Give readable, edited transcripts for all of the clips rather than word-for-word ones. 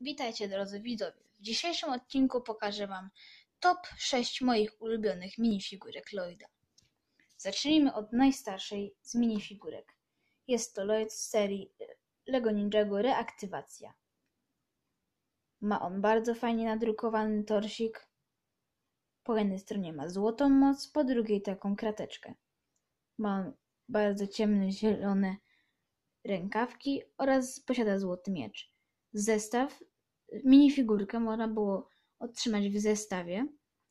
Witajcie drodzy widzowie. W dzisiejszym odcinku pokażę Wam top 6 moich ulubionych minifigurek Lloyda. Zacznijmy od najstarszej z minifigurek. Jest to Lloyd z serii LEGO Ninjago Reaktywacja. Ma on bardzo fajnie nadrukowany torsik. Po jednej stronie ma złotą moc, po drugiej taką krateczkę. Ma on bardzo ciemne zielone rękawki oraz posiada złoty miecz. Zestaw, minifigurkę można było otrzymać w zestawie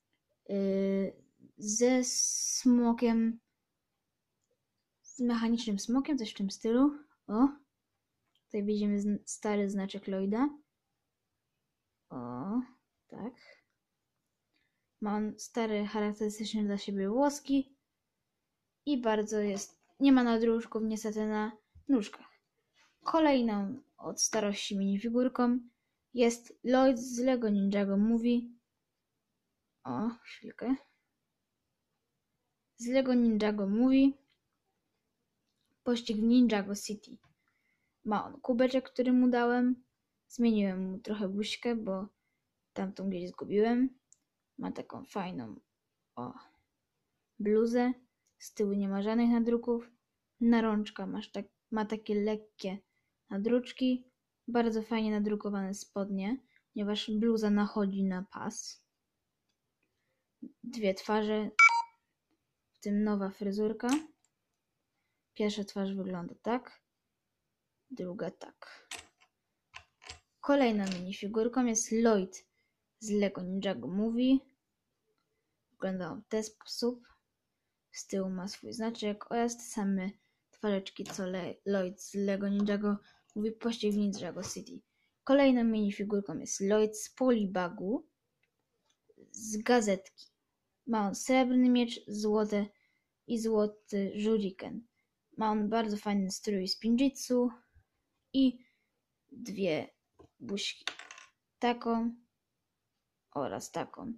ze smokiem, z mechanicznym smokiem, coś w tym stylu. O, tutaj widzimy stary znaczek Lloyda. O, tak. Ma on stare, charakterystyczne dla siebie włoski i bardzo nie ma nadruczków niestety na nóżkach. Kolejną od starości minifigurką jest Lloyd z LEGO Ninjago Movie. O, chwilkę. Z LEGO Ninjago Movie. Pościg w Ninjago City. Ma on kubeczek, który mu dałem. Zmieniłem mu trochę buźkę, bo tamtą gdzieś zgubiłem. Ma taką fajną bluzę. Z tyłu nie ma żadnych nadruków. Na rączka ma takie lekkie nadruczki. Bardzo fajnie nadrukowane spodnie, ponieważ bluza nachodzi na pas. Dwie twarze, w tym nowa fryzurka. Pierwsza twarz wygląda tak, druga tak. Kolejną minifigurką jest Lloyd z LEGO Ninjago Movie. Wygląda on w ten sposób. Z tyłu ma swój znaczek oraz te same twarzeczki co Lloyd z LEGO Ninjago Movie Pościg w Ninjago City. Kolejną minifigurką jest Lloyd z Polibagu z gazetki. Ma on srebrny miecz, złoty shuriken. Ma on bardzo fajny strój z Spinjitzu i dwie buźki. Taką oraz taką.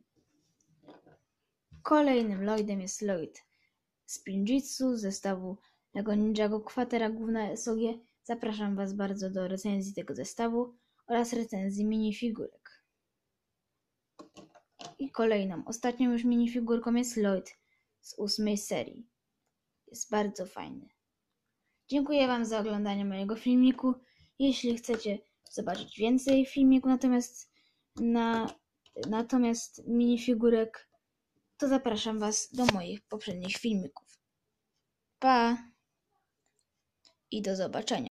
Kolejnym Lloydem jest Lloyd z Spinjitzu z zestawu LEGO Ninjago Kwatera Główna SOG. Zapraszam Was bardzo do recenzji tego zestawu oraz recenzji minifigurek. I kolejną, ostatnią już minifigurką jest Lloyd z 8 serii. Jest bardzo fajny. Dziękuję Wam za oglądanie mojego filmiku. Jeśli chcecie zobaczyć więcej filmików natomiast minifigurek, to zapraszam Was do moich poprzednich filmików. Pa! I do zobaczenia.